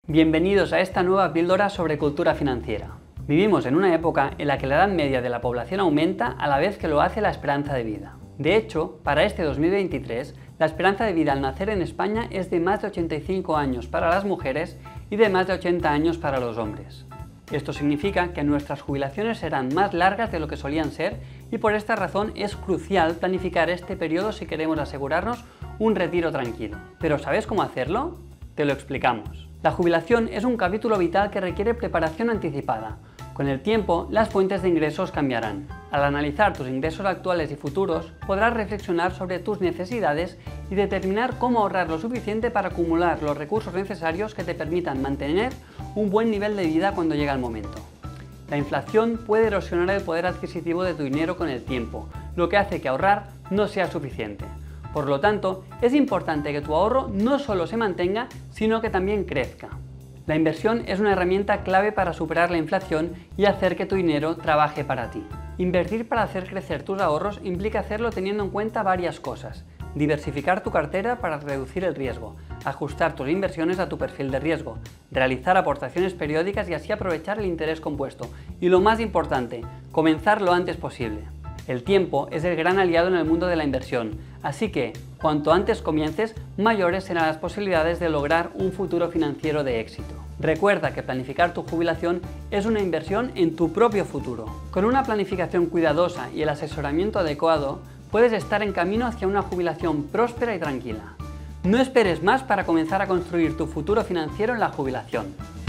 Bienvenidos a esta nueva píldora sobre cultura financiera. Vivimos en una época en la que la edad media de la población aumenta a la vez que lo hace la esperanza de vida. De hecho, para este 2023, la esperanza de vida al nacer en España es de más de 85 años para las mujeres y de más de 80 años para los hombres. Esto significa que nuestras jubilaciones serán más largas de lo que solían ser y por esta razón es crucial planificar este periodo si queremos asegurarnos un retiro tranquilo. ¿Pero sabes cómo hacerlo? Te lo explicamos. La jubilación es un capítulo vital que requiere preparación anticipada. Con el tiempo, las fuentes de ingresos cambiarán. Al analizar tus ingresos actuales y futuros, podrás reflexionar sobre tus necesidades y determinar cómo ahorrar lo suficiente para acumular los recursos necesarios que te permitan mantener un buen nivel de vida cuando llegue el momento. La inflación puede erosionar el poder adquisitivo de tu dinero con el tiempo, lo que hace que ahorrar no sea suficiente. Por lo tanto, es importante que tu ahorro no solo se mantenga, sino que también crezca. La inversión es una herramienta clave para superar la inflación y hacer que tu dinero trabaje para ti. Invertir para hacer crecer tus ahorros implica hacerlo teniendo en cuenta varias cosas. Diversificar tu cartera para reducir el riesgo, ajustar tus inversiones a tu perfil de riesgo, realizar aportaciones periódicas y así aprovechar el interés compuesto. Y lo más importante, comenzar lo antes posible. El tiempo es el gran aliado en el mundo de la inversión, así que cuanto antes comiences, mayores serán las posibilidades de lograr un futuro financiero de éxito. Recuerda que planificar tu jubilación es una inversión en tu propio futuro. Con una planificación cuidadosa y el asesoramiento adecuado, puedes estar en camino hacia una jubilación próspera y tranquila. No esperes más para comenzar a construir tu futuro financiero en la jubilación.